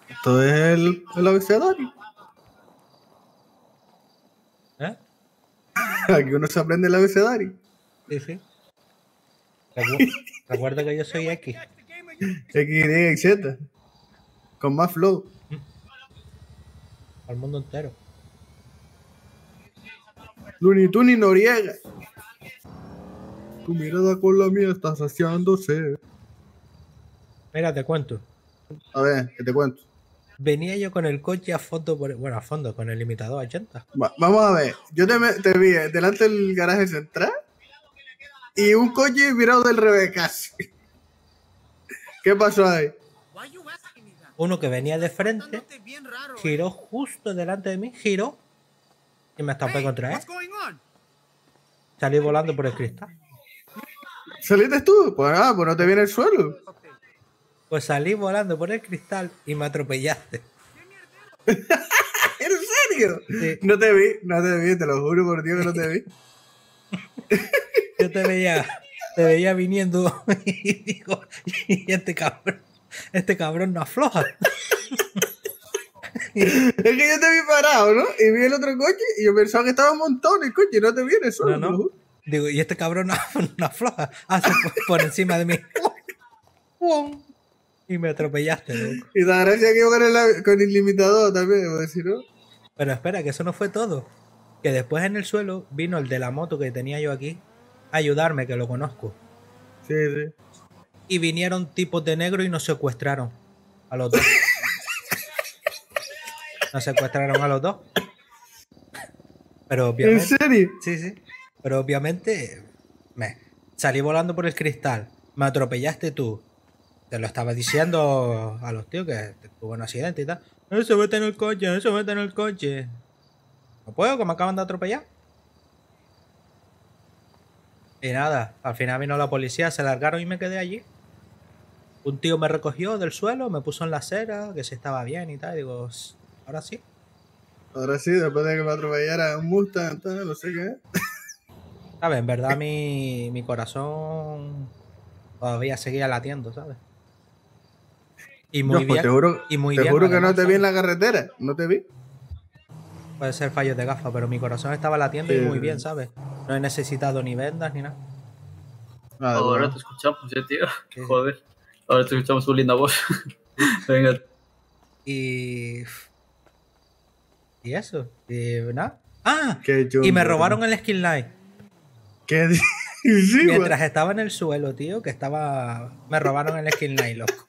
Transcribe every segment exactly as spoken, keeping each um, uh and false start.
Esto es el, el abecedario. ¿Eh? Aquí uno se aprende el abecedario. Sí, sí. Recu- Recuerda que yo soy X. X, Y, Z. Con más flow. Al mundo entero. Looney Tunes y Noriega. Tu mirada con la mía está saciándose. Mira, te cuento. A ver, ¿qué te cuento? Venía yo con el coche a fondo, por, bueno, a fondo, con el limitador a ochenta. Va- vamos a ver. Yo te, me- te vi eh, delante del garaje central y un coche virado del revés casi. ¿Qué pasó ahí? Uno que venía de frente, giró justo delante de mí, giró y me estampé contra él. Salí volando por el cristal. ¿Saliste tú? Pues nada, pues no te viene el suelo. Pues salí volando por el cristal y me atropellaste. ¿En serio? Sí. No te vi, no te vi, te lo juro por Dios que no te vi. Yo te veía, te veía viniendo y digo, y este cabrón, este cabrón no afloja. Es que yo te vi parado, ¿no? Y vi el otro coche y yo pensaba que estaba montado en el coche y no te vi en el suelo. No, te lo no. juro. Digo, y este cabrón no, no afloja. Hace por, por encima de mí. Y me atropellaste, loco. Y la gracia que iba con el, con el limitador también, debo decir, ¿no? Pero espera, que eso no fue todo. Que después en el suelo vino el de la moto que tenía yo aquí a ayudarme, que lo conozco. Sí, sí. Y vinieron tipos de negro y nos secuestraron a los dos. Nos secuestraron a los dos. Pero obviamente. ¿En serio? Sí, sí. Pero obviamente me salí volando por el cristal. Me atropellaste tú. Te lo estaba diciendo a los tíos que tuvo un accidente y tal. Eso vete en el coche, eso vete en el coche. No puedo, que me acaban de atropellar. Y nada, al final vino la policía, se largaron y me quedé allí. Un tío me recogió del suelo, me puso en la acera, que si estaba bien y tal. Y digo, ahora sí. Ahora sí, después de que me atropellara un Mustang, tal, no sé qué. ¿Sabes? En verdad mi, mi corazón todavía seguía latiendo, ¿sabes? Y muy Yo, pues bien. te juro, y muy te bien, juro que además, no te vi en ¿sabes? la carretera, no te vi. Puede ser fallos de gafas, pero mi corazón estaba latiendo y Sí, muy sí. bien, ¿sabes? No he necesitado ni vendas ni nada. Nada, Ahora bueno. te escuchamos, ¿eh, tío? Sí. Joder. Ahora te escuchamos tu linda voz. Venga. Y... Y eso. Y nada. ¡Ah! Qué chungo, Y me tío. robaron el skin line. ¿Qué di- sí, Mientras güey. estaba en el suelo, tío, que estaba... Me robaron el skin line, loco.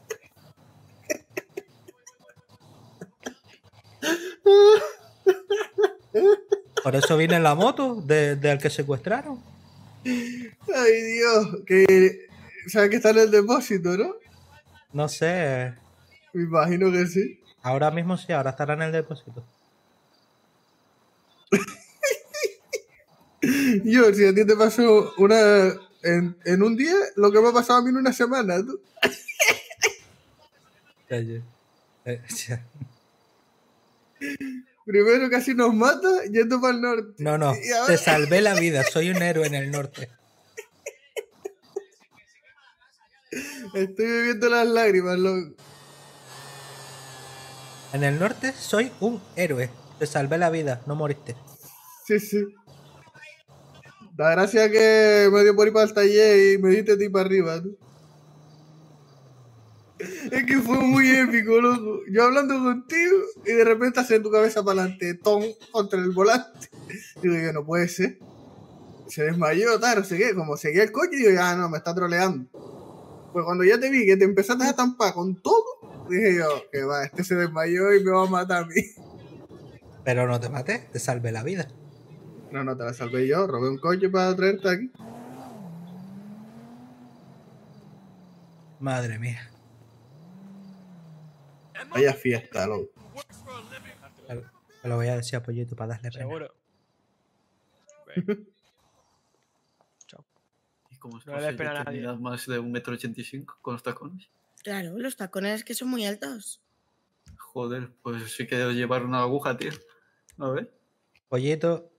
Por eso vine en la moto de- del que secuestraron. Ay, Dios. Que, ¿sabes que está en el depósito, no? No sé. Me imagino que sí. Ahora mismo sí, ahora estará en el depósito. Yo, si a ti te pasó una... En, en un día, lo que me ha pasado a mí en una semana, tú. Oye, eh, ya. Primero casi nos mata yendo para el norte. No, no. Y ahora... Te salvé la vida. Soy un héroe en el norte. Estoy bebiendo las lágrimas, loco. En el norte soy un héroe. Te salvé la vida. No moriste. Sí, sí. La gracia que me dio por ir para el taller y me diste a ti para arriba, tú. Es que fue muy épico, loco. Yo hablando contigo y de repente hace tu cabeza para adelante, tom, contra el volante. Digo yo, no puede ser. Se desmayó, tal, no sé qué. Como seguía el coche, digo, ah, no, me está troleando. Pues cuando ya te vi que te empezaste a estampar con todo, dije yo, que va, este se desmayó y me va a matar a mí. Pero no te maté. Te salvé la vida. No, no, te la salvé yo. Robé un coche para traerte aquí. Madre mía. Vaya fiesta, loco. Te lo voy a decir a Pollito para darle pena. Seguro. Chao. ¿Y cómo es No le posible espera a que nadie. midas más de un metro ochenta y cinco con los tacones? Claro, los tacones que son muy altos. Joder, pues sí que debes llevar una aguja, tío. A ver. Pollito.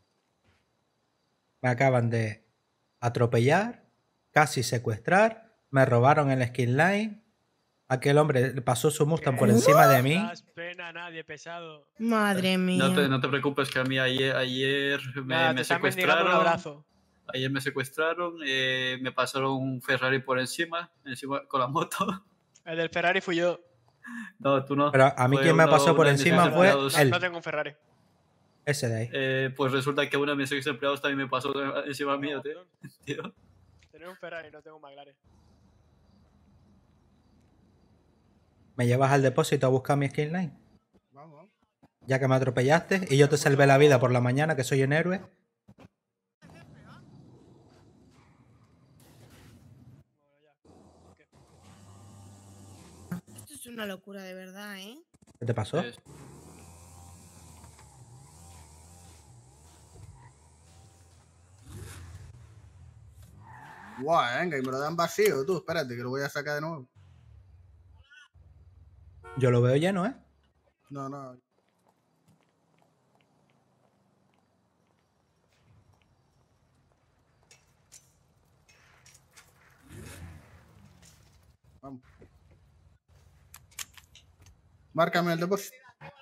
Me acaban de atropellar. Casi secuestrar. Me robaron el skin line. Aquel hombre le pasó su Mustang por encima de mí. No das pena a nadie, pesado. Madre mía. No te, no te preocupes que a mí ayer, ayer me, Nada, me te están mendigando un secuestraron. abrazo. Ayer me secuestraron, eh, me pasaron un Ferrari por encima, encima con la moto. El del Ferrari fui yo. No, tú no. Pero a mí Fue quien me uno- pasó por uno de mis encima ex fue empleados. No, él. no tengo un Ferrari. Ese de ahí. Eh, pues resulta que uno de mis ex empleados también me pasó encima mío, tío. tío. Tener un Ferrari, no tengo un McLaren. ¿Me llevas al depósito a buscar mi skinline? Vamos. Ya que me atropellaste y yo te salvé la vida por la mañana, que soy un héroe. Esto es una locura de verdad, ¿eh? ¿Qué te pasó? Es- Guau, venga, y me lo dan vacío, tú. Espérate, que lo voy a sacar de nuevo. Yo lo veo lleno, ¿eh? No, no. Vamos. Márcame el depósito.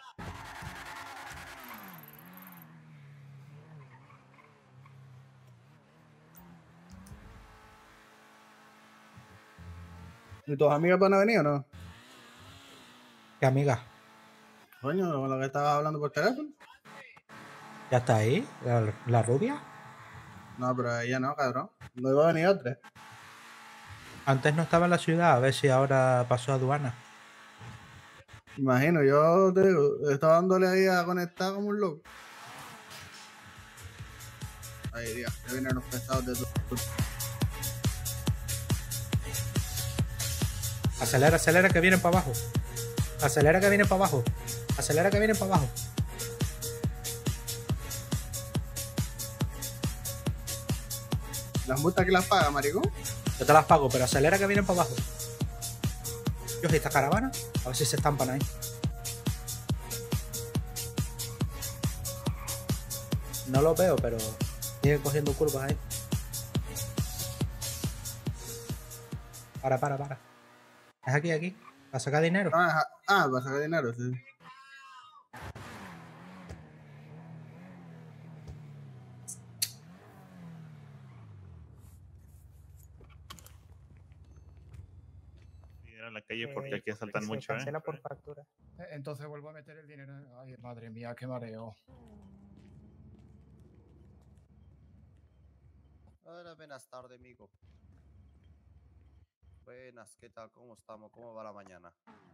¿Y tus amigas van a venir o no? ¿Qué amiga? Coño, con lo que estabas hablando por teléfono. ¿Ya está ahí? ¿La, la rubia? No, pero ella no, cabrón. No iba a venir otra. Antes no estaba en la ciudad, a ver si ahora pasó a aduana. Imagino, yo te digo, estaba dándole ahí a conectar como un loco. Ay, Dios, ya vienen los pesados de todo. Acelera, acelera que vienen para abajo. Acelera que vienen para abajo. Acelera que vienen para abajo. Las multas que las paga, maricón. Yo te las pago, pero acelera que vienen para abajo. Dios, ¿y esta caravana? A ver si se estampan ahí. No lo veo, pero sigue cogiendo curvas ahí. Para, para, para. Es aquí, aquí. Para sacar dinero. Ah, ah, para sacar dinero, sí. Dinero en la calle porque Eh, aquí asaltan se mucho, ¿eh? cancela por factura. Eh, Entonces vuelvo a meter el dinero. Ay, madre mía, qué mareo. Hola, buenas tardes, amigo. Buenas, ¿qué tal? ¿Cómo estamos? ¿Cómo va la mañana?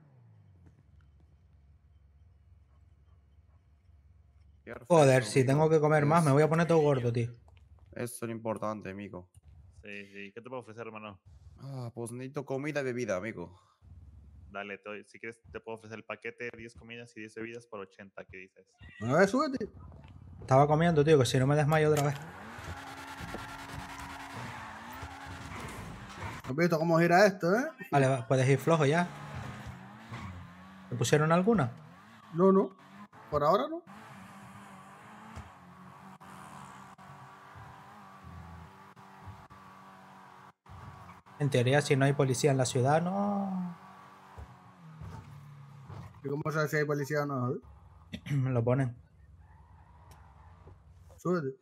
Perfecto, Joder, si amigo. tengo que comer más, me voy a Eso- poner todo gordo, tío. Eso es lo importante, amigo. Sí, sí. ¿Qué te puedo ofrecer, hermano? Ah, pues necesito comida y bebida, amigo. Dale, te doy- si quieres te puedo ofrecer el paquete de diez comidas y diez bebidas por ochenta, ¿qué dices? A ver, súbete. Estaba comiendo, tío, que si no me desmayo otra vez. ¿Has visto cómo gira esto, eh? Vale, va, puedes ir flojo ya. ¿Te pusieron alguna? No, no. Por ahora no. En teoría, si no hay policía en la ciudad, no. ¿Y cómo sabes si hay policía o no? eh? Me lo ponen. Súbete.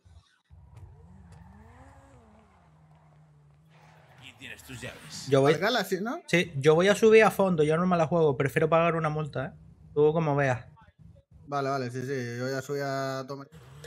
Yo voy. Al Galaxy, ¿no? Sí, yo voy a subir a fondo, yo no me la juego, prefiero pagar una multa, ¿eh? Tú como veas. Vale, vale, sí, sí. Yo ya subí a tomar.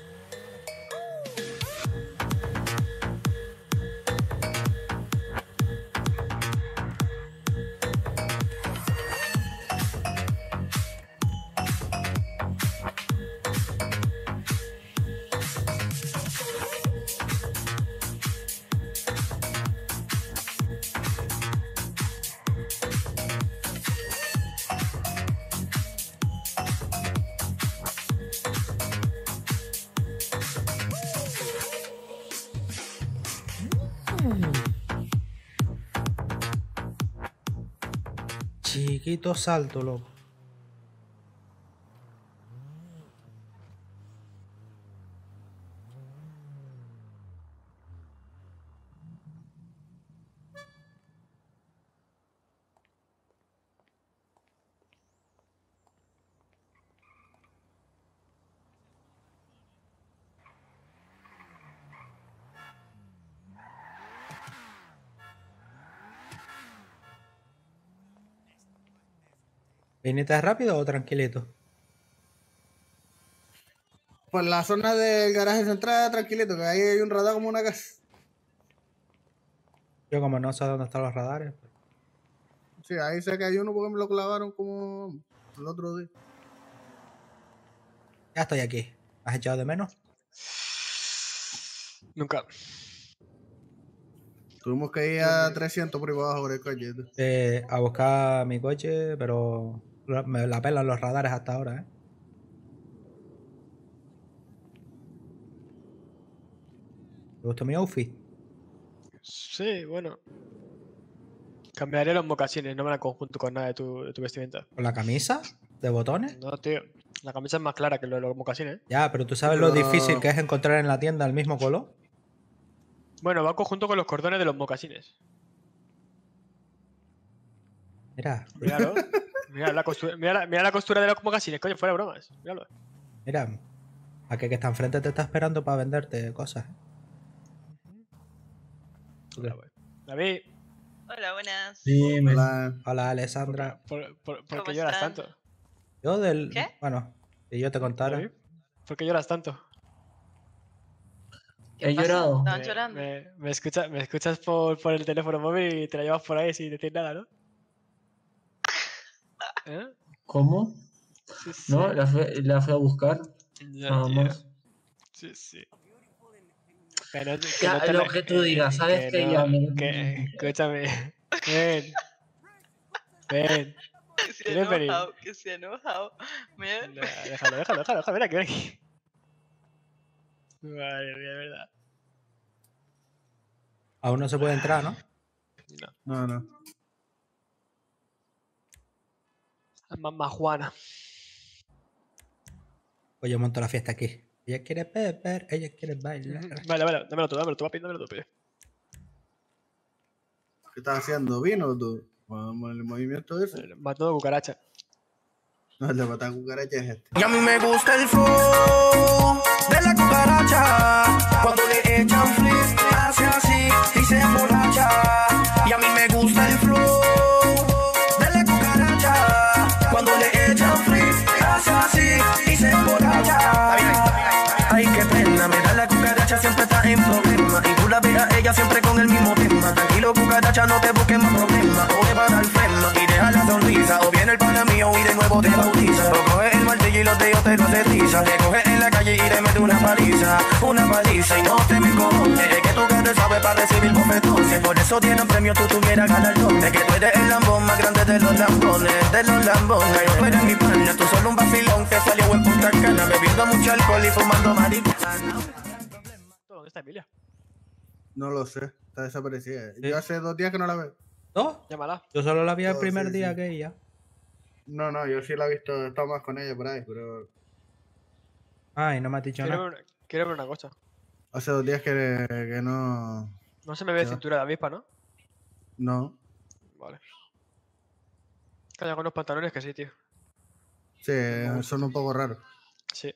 Chiquito salto, loco. ¿Viniste rápido o tranquilito? Por la zona del garaje central, tranquilito, que ahí hay un radar como una casa. Yo como no sé dónde están los radares. pues, Sí, ahí sé que hay uno porque me lo clavaron como el otro día. Ya estoy aquí. ¿Me has echado de menos? Nunca. Tuvimos que ir a trescientos por ahí para abajo por el coche. tú. Eh, a buscar mi coche, pero lo- me la pelan los radares hasta ahora, ¿eh? ¿Te gustó mi outfit? Sí, bueno. Cambiaré los mocasines, no me la conjunto con nada de tu, de tu vestimenta. ¿Con la camisa? ¿De botones? No, tío. La camisa es más clara que lo de los mocasines. ¿eh? Ya, pero tú sabes lo Pero- difícil que es encontrar en la tienda el mismo color. Bueno, va conjunto con los cordones de los mocasines. Mira, Míralo. Mira la costura, mira la, mira la costura de los mocasines, coño, fuera de bromas. Míralo. mira. Aquel que está enfrente te está esperando para venderte cosas. Hola, güey. David, Hola, buenas. Hola. Hola, Alessandra. ¿por, por, por ¿Cómo qué lloras están? tanto? Yo del... ¿Qué? Bueno, si yo te contara... David, ¿por qué lloras tanto? ¿Qué pasa? ¿Estaban Me, llorando? me, me escucha- me escuchas por, por el teléfono móvil y te la llevas por ahí sin decir nada, ¿no? ¿Eh? ¿Cómo? Sí, sí. No, la fui, la fui a buscar. Ya, Nada tío. más. Sí, sí. Que no, que Ya, no te lo la- que tú digas, ¿sabes que qué? no, Ya me- que- escúchame. Ven. Ven. Que se ha ¿Quieres venir? enojado, que se ha enojado. Mira, No, déjalo, déjalo, déjalo, déjalo, ven aquí, ven aquí. Madre mía, de verdad. Aún no se puede entrar, ¿no? No, no. Mamá Juana. Pues yo monto la fiesta aquí. Ella quiere beber, ella quiere bailar. Vale, vale, dámelo tú, dámelo tú, papi, dámelo tú, pibe. ¿Qué estás haciendo? ¿Vino tú? Vamos, el movimiento ese. Mató de cucaracha. No, el de matar cucaracha es este. Y a mí me gusta el flow de la cucaracha. Cuando le echan frizz, hace así y se emborracha. Y a mí me gusta el flow de la cucaracha. Cuando le echan frizz, hace así y se emborracha. Ay, qué pena, me da la cucaracha, siempre está en problema. Y tú la ves a ella siempre con el mismo tema. Tranquilo, cucaracha, no te busques más problemas. O le va a dar flema y deja la sonrisa. O viene el pana mío y de nuevo te bautiza. O coge el martillo y los dedos te lo cerriza. Te coge en la calle y te mete una paliza. Una paliza y no te me cojones. Es que tu cara sabe para recibir bofetones. Por eso tienen premio, tú tuvieras galardones. Que tú eres el lambón más grande de los lambones. De los lambones. No tú eres mi pana, tú solo un vacilón que salió en Punta Cana. Bebiendo mucho alcohol y fumando marihuana. ¿Dónde está Emilia? No lo sé. Está desaparecida. Yo hace dos días que no la veo. ¿Dos? Llámala. Yo solo la vi el Oh, primer sí, día sí. que ella. No, no, yo sí la he visto. He estado más con ella por ahí, pero Ay, no me has dicho Quiero nada. ver, una, quiero ver una cosa. hace dos días que, que no. No se me ve Ya. cintura de avispa, ¿no? No. Vale. Calla con los pantalones que sí, tío. Sí, son un poco raros. Sí.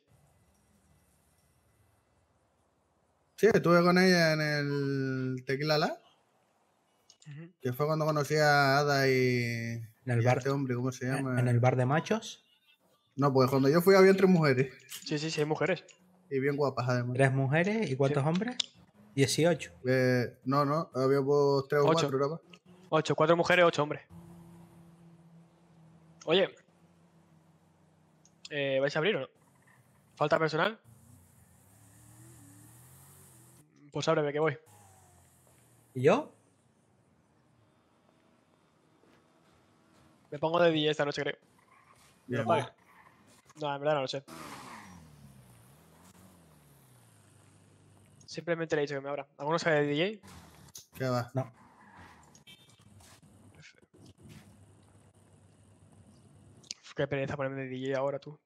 Sí, estuve con ella en el Tequila La, Ujú. que fue cuando conocí a Ada y, En el y a bar. este hombre, ¿cómo se llama? En el bar de machos. No, pues cuando yo fui había tres mujeres Sí, sí, sí, hay mujeres. y bien guapas además. Tres mujeres y cuántos hombres? Dieciocho. Eh, no, no, había pues, tres o Ocho. cuatro, ¿verdad? Ocho, cuatro mujeres, ocho hombres. Oye. Eh, ¿vais a abrir o no? ¿Falta personal? Pues ábreme que voy. ¿Y yo? Me pongo de D J esta noche, creo. ¿Me Bien. lo pague? No, en verdad no lo sé. Simplemente le he dicho que me abra. ¿Alguno sabe de D J? ¿Qué va? No. Uf, qué pereza ponerme de D J ahora, tú.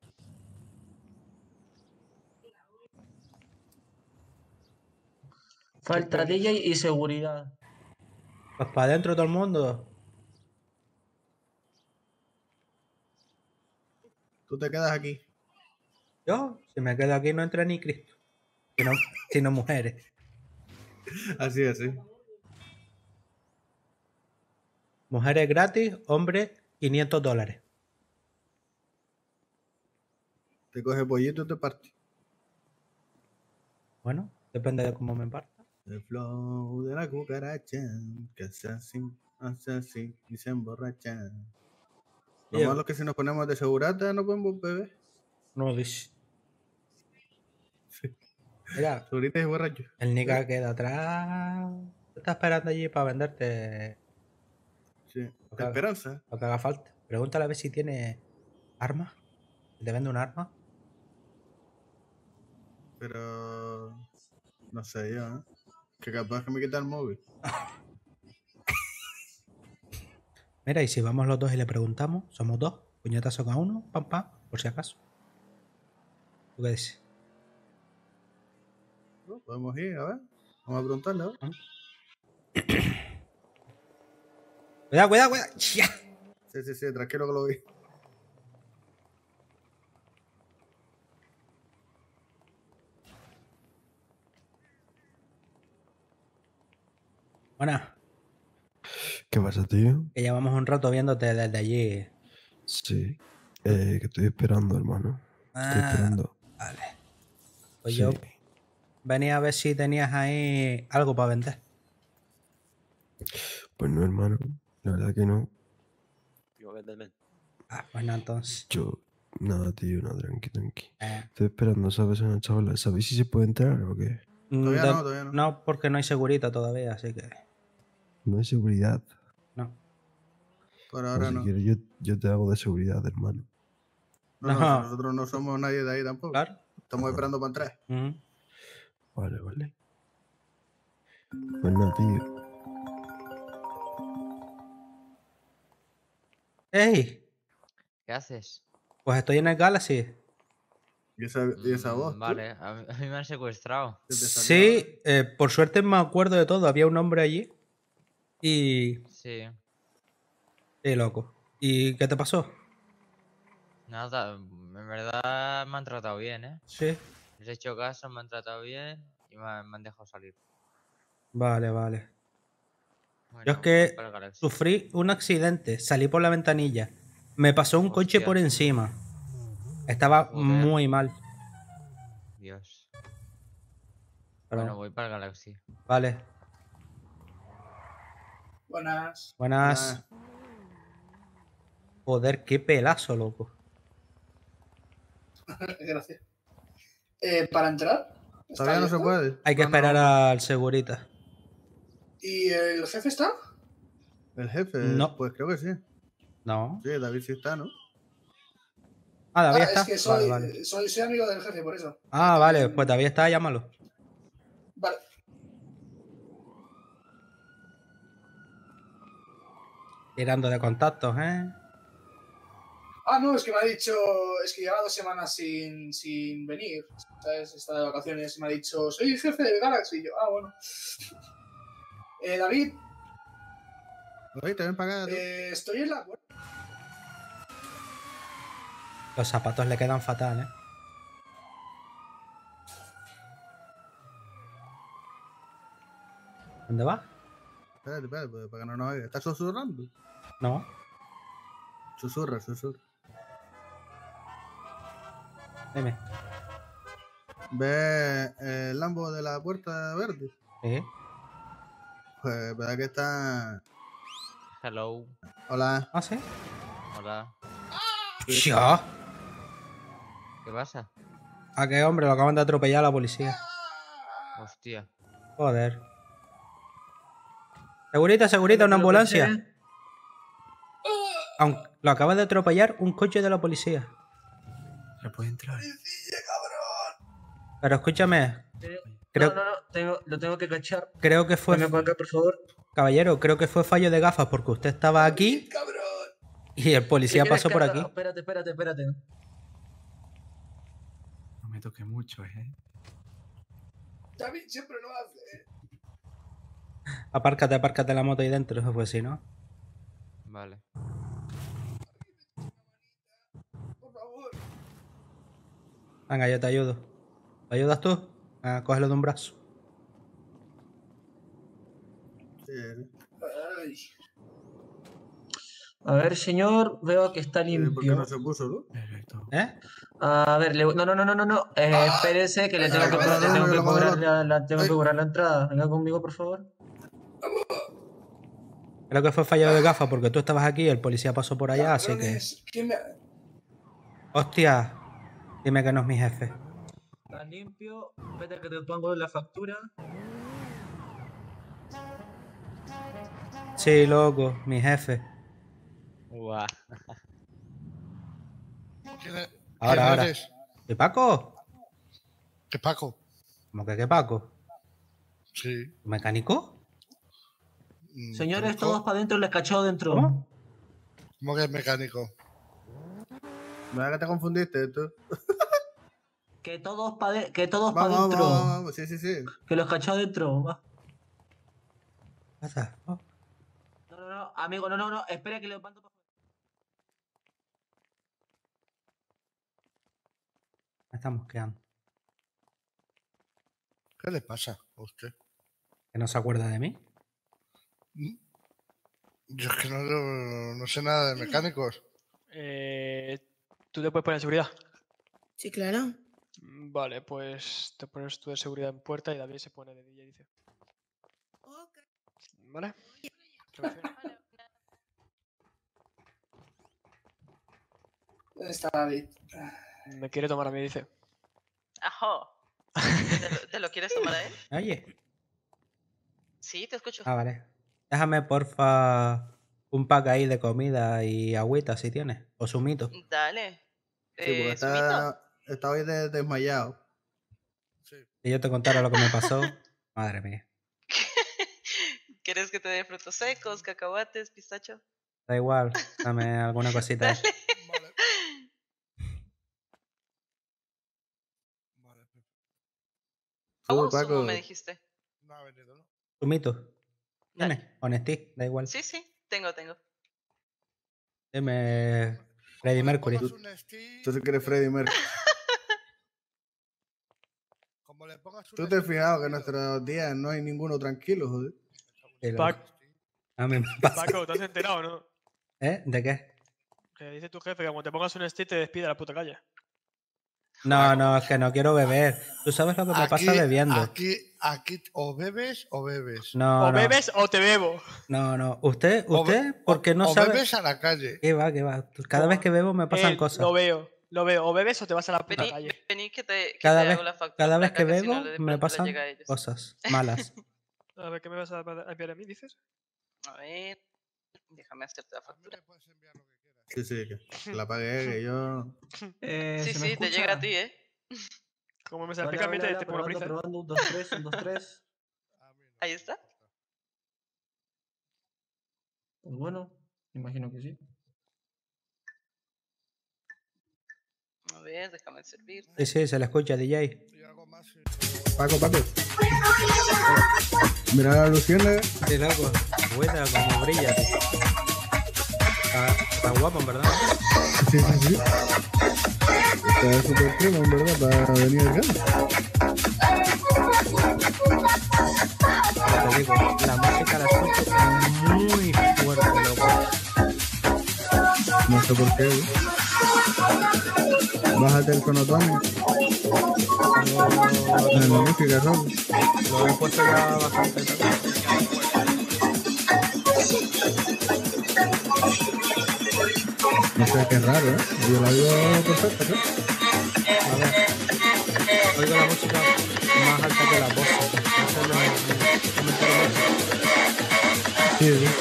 Falta D J y seguridad. Pues para adentro todo el mundo. Tú te quedas aquí. Yo, si me quedo aquí, no entra ni Cristo. Sino, sino mujeres. Así, así. Mujeres gratis, hombres, quinientos dólares. Te coge pollito y te parte. Bueno, depende de cómo me parta. El flow de la cucaracha, que hace así, hace así y se emborracha. Lo Yo- malo es que si nos ponemos de segurata no podemos beber. No dice. Mira, Segurita y borracho. el Nika queda atrás. Está esperando allí para venderte Sí. lo que, haga, Esperanza. lo que haga falta. Pregúntale a ver si tiene armas. ¿Te vende un arma? Pero no sé yo, ¿eh? Que capaz que me quita el móvil. Mira, y si vamos los dos y le preguntamos, somos dos, puñetazo cada uno, pam pam, por si acaso. ¿Tú qué dices? ¿No? Podemos ir, a ver. Vamos a preguntarle, a ver. Cuidado, cuidado, cuidado. ¡Ya! Sí, sí, sí, tranquilo que lo vi. Buenas, ¿Qué pasa, tío? que llevamos un rato viéndote desde allí. Sí. Eh, que estoy esperando, hermano. Estoy Ah, esperando. vale. Pues Sí. yo venía a ver si tenías ahí algo para vender. Pues no, hermano. La verdad que no. Ah, pues no, entonces. Yo. Nada, tío, nada, tranqui, tranqui. Eh, Estoy esperando, ¿sabes? Una chavala. ¿Sabéis si se puede entrar o qué? Todavía de- no, todavía no. No, porque no hay segurita todavía, así que. No hay seguridad. No. Por Pues ahora si no. quieres, yo, yo te hago de seguridad, hermano. No, no, No. si nosotros no somos nadie de ahí tampoco. Claro. Estamos esperando para entrar. Ujú. Vale, vale. Pues nada, tío. ¡Ey! ¿Qué haces? Pues estoy en el Galaxy. ¿Y esa, y esa Mm, voz? tú? Vale, a mí, a mí me han secuestrado. ¿Qué te salió Sí, eh, por suerte me acuerdo de todo. Había un hombre allí. Y. Sí. ¡Qué loco! ¿Y qué te pasó? Nada, en verdad me han tratado bien, ¿eh? Sí. Les he hecho caso, me han tratado bien y me, han- me han dejado salir. Vale, vale. Bueno, Yo es que voy para el Galaxy. sufrí un accidente, salí por la ventanilla, me pasó un coche Hostia. por encima. Estaba Joder. muy mal. Dios. Pero, Bueno, voy para el Galaxy. vale, Buenas. buenas. Joder, qué pelazo, loco. Gracias. Eh, ¿Para entrar? ¿Está Todavía no se abierto? puede. Hay que No, no, esperar no. al segurita. ¿Y el jefe está? El jefe, No. pues creo que sí. No. Sí, David sí está, ¿no? Ah, David Ah, está. es que soy, Vale, vale. soy, soy amigo del jefe, por eso. Ah, vale, pues David está, llámalo. Vale. Tirando de contactos, ¿eh? Ah, no, es que me ha dicho, es que lleva dos semanas sin, sin venir, ¿sabes? Está de vacaciones y me ha dicho, soy el jefe del Galaxy. Y yo, ah, bueno. Eh, David, David, te ven para acá. tú. eh, estoy en la puerta. Los zapatos le quedan fatal, ¿eh? ¿Dónde va? Espérate, espérate, pues, para que no nos oiga. ¿Estás susurrando? No. Susurra, susurra. Dime. ¿Ves el Lambo de la puerta verde? ¿Sí? Pues, ¿verdad que está...? Hello. Hola. ¿Ah, sí? Hola. ¡Ya! ¿Qué pasa? ¿A qué hombre? Lo acaban de atropellar a la policía. Hostia. Joder. Segurita, segurita, una ambulancia. Aunque lo acaba de atropellar un coche de la policía. No puede entrar. Pero escúchame. Creo, No, no, no, tengo, lo tengo que cachar. creo que fue. Venga para acá, por favor. Caballero, creo que fue fallo de gafas porque usted estaba aquí y el policía ¿Qué quieres pasó que por haga? aquí. Espérate, espérate, espérate. No me toque mucho, ¿eh? David siempre lo hace. Apárcate, apárcate la moto ahí dentro, pues si no. Vale. Por favor. Venga, yo te ayudo. ¿Te ayudas tú? Venga, cógelo de un brazo. Sí, sí. Ay. A ver, señor, veo que está ¿Por qué limpio. no se puso, no? ¿Eh? A ver, le- no, no, no, no, no, no. Eh, espérese que le tengo que, Ah, le tengo que lo cobrar malo. la, la- tengo que cobrar la entrada. Venga conmigo, por favor. Creo que fue fallo de gafas porque tú estabas aquí y el policía pasó por allá, así que... Cabrones, ¿quién me... Hostia, dime que no es mi jefe. Está limpio. Espérate que te pongo la factura. Sí, loco, mi jefe. Guau. ¿Quién es- Ahora, quién ahora. eres? ¿Y Paco? ¿Qué Paco? ¿Cómo que qué Paco? Sí. ¿Mecánico? Mm, Señores, ¿mecánico? todos para adentro, les cachó dentro. ¿Cómo? ¿Cómo que es mecánico? ¿Verdad que te confundiste tú? Que todos para que todos para Vamos, vamos, adentro. vamos, vamos. Sí, sí, sí. Que los cachó adentro. Va. Pasa. Oh, No, no, no, amigo, no, no, no. Espera que le mando para me estamos quedando. ¿Qué le pasa a usted? ¿Que no se acuerda de mí? Mm. Yo es que no, no, no sé nada de mecánicos. Eh, ¿Tú te puedes poner en seguridad? Sí, claro. Mm, Vale, pues te pones tú de seguridad en puerta y David se pone de D J, dice. ¿Vale? Gracias. ¿Dónde está David? Me quiere tomar a mí, dice. Ajo. ¿Te lo, te lo quieres tomar a él? Oye. Sí, te escucho. Ah, vale. Déjame, porfa, un pack ahí de comida y agüita si tienes. O zumito. Dale. Sí, porque Eh, ¿Sumito? está, está hoy de- desmayado. Si yo te contara lo que me pasó, madre mía. ¿Quieres que te dé frutos secos, cacahuates, pistacho? Da igual, dame alguna cosita. ahí. ¿Cómo Paco. sumo me dijiste? No ha venido, ¿no? Zumito. Dime, honestí, da igual. Sí, sí, tengo, tengo. Dime Freddie Mercury. Tú, tú sí que eres Freddie Mercury. Como le pongas un ¿Tú te has fijado que en nuestros días no hay ninguno tranquilo, joder? Sí, loco. Pac- A mí me pasa. Paco, ¿te has enterado, no? ¿Eh? ¿De qué? Que dice tu jefe que como te pongas un stick te despide a la puta calle. No, no, es que no quiero beber. ¿Tú sabes lo que me pasa bebiendo? Aquí, aquí, o bebes o bebes. No, o no. bebes o te bebo. No, no. Usted, O usted, be- porque no o sabe. bebes a la calle. ¿Qué va, qué va? Cada vez que bebo me pasan Él, cosas. Lo veo, lo veo. O bebes o te vas a la puta Vení, calle. vení que te, que Cada te vez, hago la factura. cada vez para que acá, si bebo no, de me pronto le pasan llega a ellos. cosas malas. A ver, ¿qué me vas a a enviar a mí, dices? A ver, déjame hacerte la factura. Sí, sí, que la pagué, que yo... Eh, Sí, ¿se me sí, te escucha? llega a ti, ¿eh? Como me Hola, salpica a mí, hola, te, hola, te pongo probando, prisa. probando, un, dos, tres, un, dos, tres. Ahí está. Pues bueno, imagino que sí. A ver, déjame servir. Sí, sí, se le escucha, D J. Paco, Paco. Mira la luciérnaga. Sí, loco. Buena, como brilla. tío. Está, está guapo, en verdad. Sí, sí, sí. Está súper primo, en verdad, para venir acá. Ya te digo, la música la escucho muy fuerte, loco. No sé por qué, ¿eh? Bájate el sonotone. La música, ¿sabes? Lo he puesto ya bastante. No sé, qué raro, ¿eh? Yo la digo perfecta, ¿no? A ver. Oigo la música más alta que la voz. Eso es lo que comentario más. Sí, sí.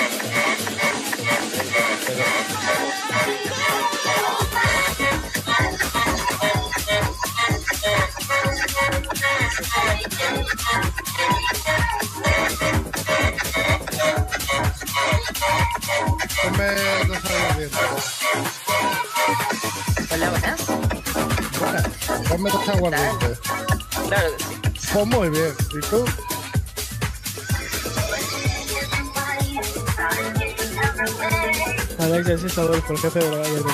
Ponme dos aguardientes. Hola, buenas. Ponme dos aguardientes. Claro que sí. Pues muy bien. ¿Y tú? Alex es Adolfo, el jefe de la calle.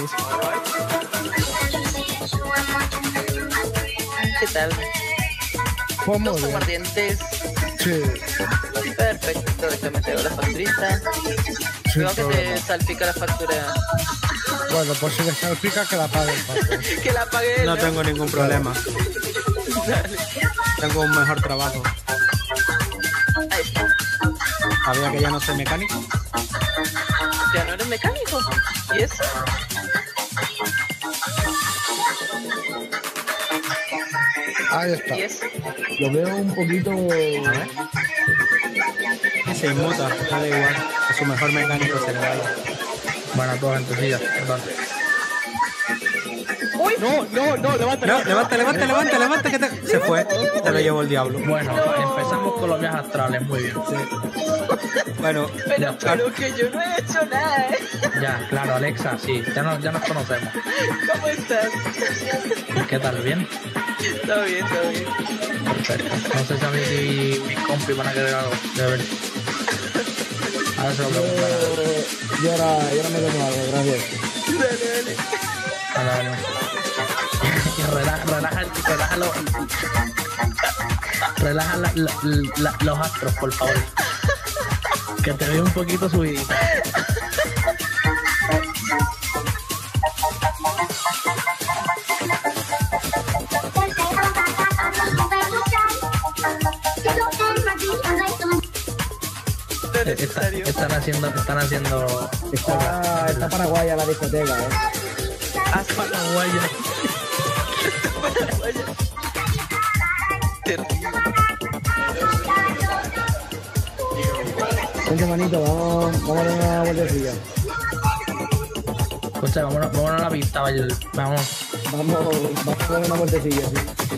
¿Qué tal? Pues muy Dos bien. aguardientes. Sí. Perfecto, déjame te hago la facturita. Sin Creo que te problema. salpica la factura. Bueno, pues si le salpica, que la pague el patrón. Que la pague él, No tengo ningún problema. Dale. Tengo un mejor trabajo. Ahí está. ¿Sabía que ya no soy mecánico? Ya no eres mecánico. ¿Y eso? Ahí está. ¿Y eso? Lo veo un poquito. A ver. Y se inmuta, da igual. A su mejor mecánico se le da. Bueno, toda gentecilla, perdón. ¡Uy! No, no, no, levanta, No, levanta, levanta, levanta, levanta, que te... Se fue, te lo llevó el diablo. Bueno, empezamos con los viajes astrales, muy bien. Bueno, Pero, pero que yo no he hecho nada, ¿eh? Ya, claro, Alexa, sí, ya, no, ya nos conocemos. ¿Cómo estás? ¿Qué tal? ¿Bien? Todo bien, todo bien. Perfecto. No sé si a mí si mis compis van a querer algo, de ver. A ver si lo preguntaré. Yo ahora, yo ahora me tomo algo, gracias. Dale, dale. Vale, vale. Y relaja, relaja, relaja los, relaja la, la, la, los astros, por favor. Que te veo un poquito subidita. Está- están haciendo, están haciendo. Está, está paraguaya la discoteca, eh. Ah, Paraguaya. Vente, manito, vamos, vamos a dar una vueltecilla. Escucha, vámonos, vámonos a la pista, vaya. Vamos. Vamos, vamos a dar una vueltecilla, sí.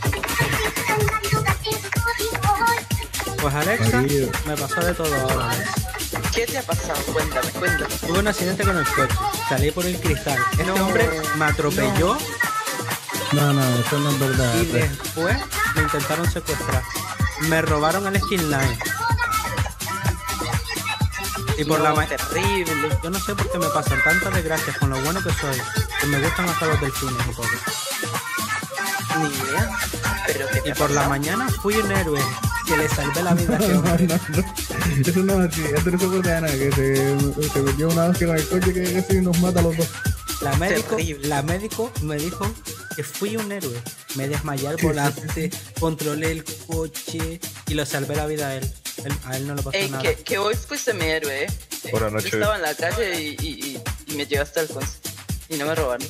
pues Alexa, me pasó de todo ahora. ¿Qué te ha pasado? Cuéntame, cuéntame. Tuve un accidente con el coche, salí por el cristal. Este hombre me atropelló No, no, eso no es verdad. y después me intentaron secuestrar. Me robaron el skin line. Y por la mañana. Terrible. Yo no sé por qué me pasan tantas desgracias con lo bueno que soy. Que me gustan hasta los delfines y todo. Ni idea. Pero ¿qué te Y ha por la pasado? mañana fui un héroe que le salvé la vida a ese hombre. Eso no es así, esto no se puede nada, que se, se metió una hostia con el coche que casi nos mata a los dos. La médico, la médico me dijo que fui un héroe. Me desmayé al volante, controlé el coche y le salvé la vida a él. Él- a él no le pasó Ey, nada. que, que hoy fuiste mi héroe, ¿eh? Buenas Yo noches. estaba en la calle y, y, y, y me llevaste al conce. Y no me robaron.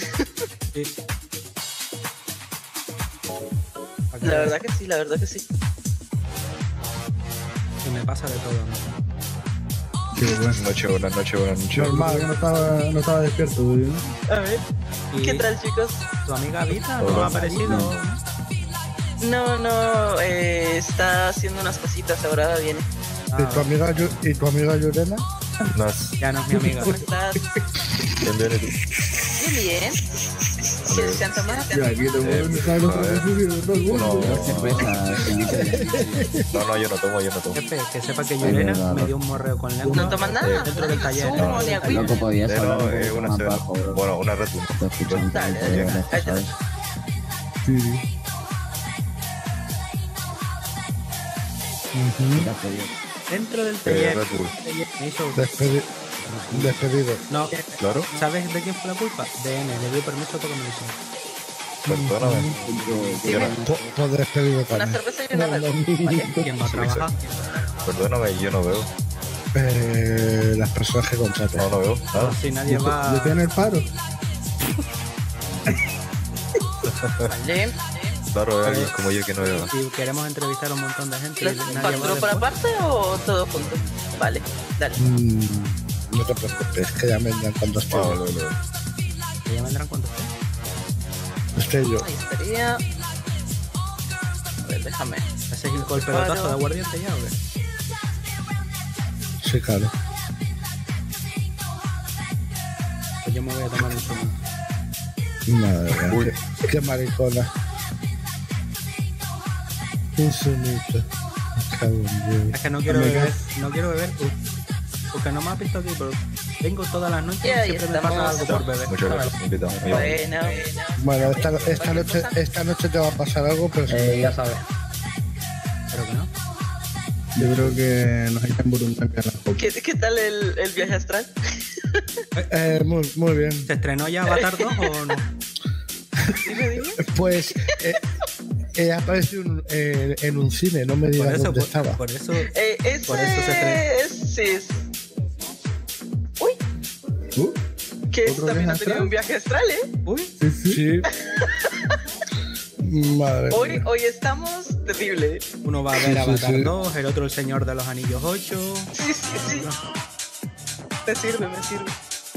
La verdad que sí, la verdad que sí. Y me pasa de todo, ¿no? Qué bueno. Buenas noches, buenas noches, buenas noches. Normal, que no estaba, no estaba despierto, ¿no? A ver. ¿Qué tal, chicos? ¿Tu amiga Vita Hola. no ha aparecido? No, no, eh, está haciendo unas cositas, ahora viene. ¿Y tu amiga, Yu- ¿y tu amiga Yurena? Nas. Ya no es mi amiga. ¿Cómo estás? Bien, bien, ¿y tú? Bien, bien. ¿Quieres cantar más? Ya, aquí te Eh, mueven, ¿sabes? Los a ver. precios de todo el mundo. No, no, yo no tomo, yo no tomo. Jefe, que sepa que Yurena me dio un morreo con lengua. ¿No tomas nada? Dentro del taller. Zumo ni agüita. Eh, no, eh, una cerveza. Bueno, una Red Bull. Dale, dale, ahí te doy. Sí, sí. Dentro del Eh, taller. Red Bull. Me hizo- Despedi- despedido. No, Claro. ¿sabes de quién fue la culpa? De N, le dio permiso para que me lo hiciera. Perdóname. Yo no- Pues pues despedido Una también. cerveza y una Red Bull. ¿Quién va a trabajar? Perdóname, yo no veo. Eh, las personas que contratan. No, no veo. Nada. Si nadie va. ¿Le tiene el paro? Vale. Claro, hay alguien como yo que no veo. Si queremos entrevistar a un montón de gente. ¿Lo y nadie va facturo por después. aparte o todo junto? Vale, dale. Mm, no te preocupes, que ya me vendrán cuando esté Vale, yo. vale, vale. Que ya vendrán cuando esté. Esté yo. Ahí estaría. A ver, déjame. ¿Ese es el golpe pelotazo de aguardiente ya o qué? Sí, claro. Pues yo me voy a tomar un zumo. Madre mía, qué, qué maricona. Un sumito. Me cago en Dios. Es que no quiero Me beber, cago- no quiero beber. uh, Porque no me has visto aquí, pero vengo todas las noches Y y ahí siempre me pasa estamos. algo por beber. Muchas gracias, invitado. Me llamo. Bueno. Bueno, esta, esta, noche, esta noche te va a pasar algo, pero Eh, ya sabes. Pero que no. Yo creo que nos echan burundanga en la copa. ¿Qué, qué tal el, el viaje astral? Eh, muy, muy bien. ¿Se estrenó ya Avatar dos o no? Dime, dime. Pues eh, he aparecido en, en- en un cine, no me digas Por eso, dónde por, estaba. por eso, Eh, ese por eso se estrenó. es... Sí, es- Uy, Uh, que ¿Otro también viaje ha tenido astral? un viaje astral, ¿eh? Uy, sí, sí. Sí. Madre Hoy, mía. hoy estamos terrible. uno va a ver Sí, sí, Avatar sí. dos, el otro El Señor de los Anillos ocho. Sí, sí, sí. Me sirve, me sirve.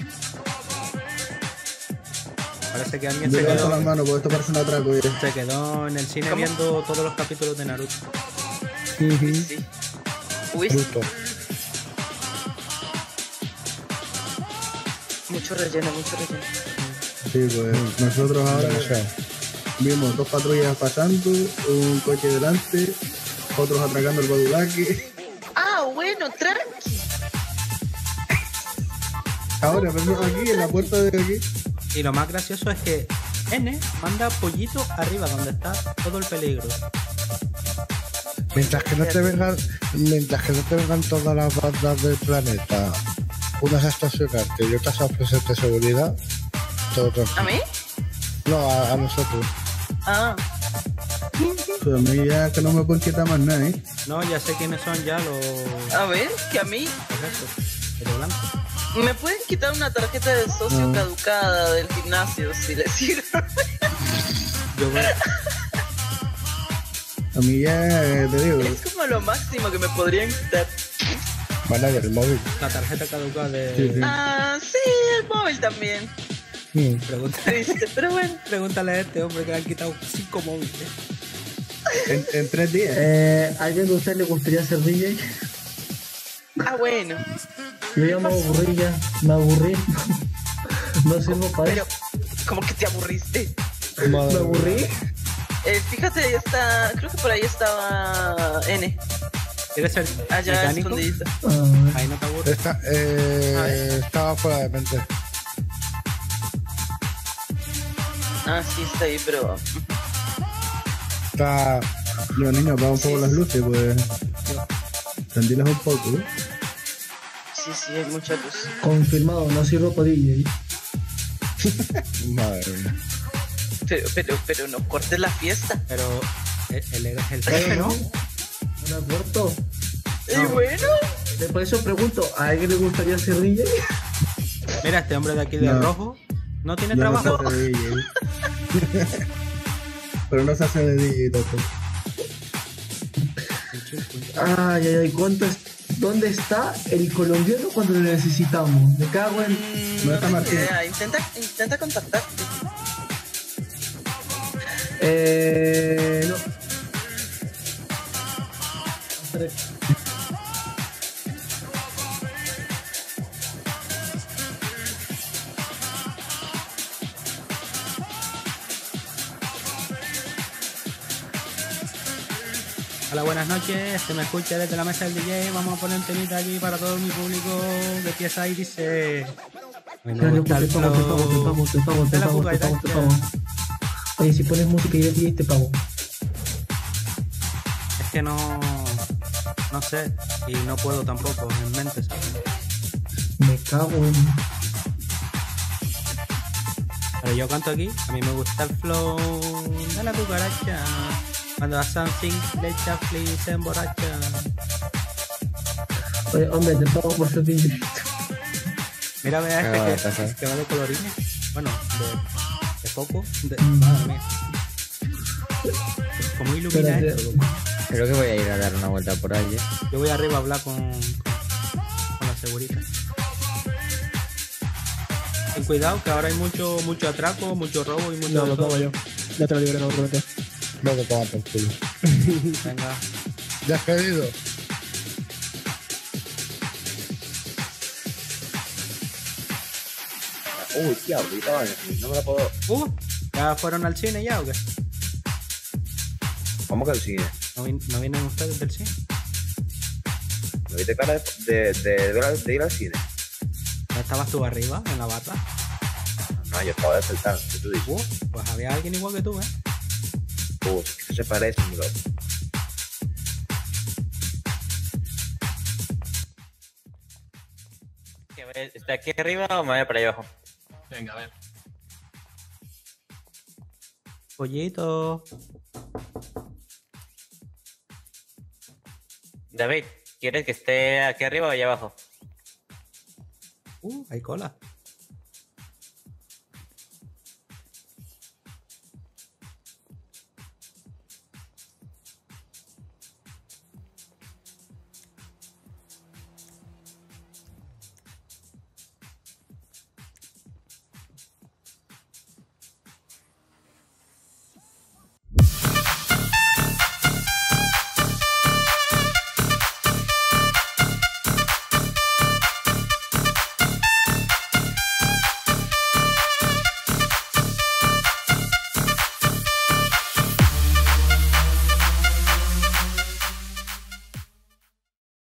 Parece que alguien Yo se levanto las quedó, manos porque esto parece un atraco. ya. se quedó en el cine ¿Cómo? viendo todos los capítulos de Naruto. Ujú. Sí. Uy, Bruto. mucho relleno, mucho relleno. Sí, pues nosotros ahora Demasiado. vimos dos patrullas pasando, un coche delante, otros atracando el badulaque. Ah, bueno, tranqui. Ahora, pero aquí, en la puerta de aquí. Y lo más gracioso es que N manda pollito arriba donde está todo el peligro. Mientras que no te vengan, mientras que no te vengan todas las bandas del planeta, unas a estacionarte y otras a ofrecerte seguridad, todo ¿A tranquilo. mí? No, a, a nosotros. Ah, Pues a mí ya que no me pueden quitar más nada, ¿eh? No, ya sé quiénes son ya los... a ver, que a mí Correcto, el de blanco. me pueden quitar una tarjeta de socio No. caducada del gimnasio si les sirve. Yo voy- A mí ya, eh, te digo, Es como lo máximo que me podrían quitar. Manager, el móvil. la tarjeta caducada de... Sí, sí. Ah, sí, el móvil también. Mm. Pregunta- Triste, pero bueno. Pregúntale a este hombre que le han quitado cinco móviles. en, en tres días. Eh, ¿alguien de ustedes le gustaría ser D J? Ah, bueno. Yo ya me aburrí ya, me aburrí. No sirvo para Pero, eso. ¿cómo que te aburriste? Me aburrí. Eh, fíjate, ahí está, creo que por ahí estaba N. ¿Quieres ser Allá mecánico? escondidito. Ah, Ahí no te aburres. Está, eh, estaba fuera de mente. Ah, sí, está ahí, pero... Está. Yo, niño, apaga un poco las luces, pues. Prendilas un poco, ¿eh? Sí, sí, hay mucha luz. confirmado, no sirvo para D J. Madre mía. Pero, pero, pero no cortes la fiesta. Pero él, él es el jefe, ¿no? ¿No me acuerdo? Y bueno, Por eso pregunto, ¿a alguien le gustaría ser D J? Mira, este hombre de aquí de No. rojo no tiene Ya no trabajo. se hace de D J. Pero no se hace de D J tampoco. Ay, ay, ay, ¿cuánto es? ¿Dónde está el colombiano cuando lo necesitamos? Me cago en... mm, No no está tengo Martín. idea. Intenta, intenta contactarte. Eh... No. Hola, buenas noches. Se me escucha desde la mesa del D J. Vamos a poner un temita aquí para todo mi público que empieza ahí dice. Me Claro, gusta te el pago, te pago, te flow pago, te pago, te de la pago, te pago, te cucaracha. pago. Oye, si pones música y de D J te pago. Es que no. No sé. Y no puedo tampoco en mente, ¿sabes? Me cago en... Pero yo canto aquí. A mí me gusta el flow de la cucaracha. Cuando a something le echa flis se emborracha. Oye, hombre, te pago por ser D J. Mira, vea Ah, este pasa. que, que va de colorines. Bueno, de, de foco. De, Mm. madre mía. ¿Cómo ilumina Espérate. esto, loco? Creo que voy a ir a dar una vuelta por ahí, ¿eh? Yo voy arriba a hablar con, con, con la segurita. Ten cuidado que ahora hay mucho mucho atraco, mucho robo y mucho... No, de lo todo. pago yo. Ya te lo liberé, no lo prometo. No te tomas por culo. Venga. ¿Ya has pedido? Uy, diablo, ahorita vaya, no me la puedo. Uh, ¿ya fueron al cine ya o qué? ¿Cómo que el cine? ¿No, vin- no vienen ustedes del cine? ¿No viste cara de, de, de, de, de ir al cine? ¿No estabas tú arriba en la barra? No, yo acabo de saltar. ¿Qué tú dices? Uh, pues había alguien igual que tú, ¿eh? Uh, que se parece, mi loco. ¿Está aquí arriba o me voy para allá abajo? Venga, a ver. Pollito. David, ¿quieres que esté aquí arriba o allá abajo? Uh, hay cola.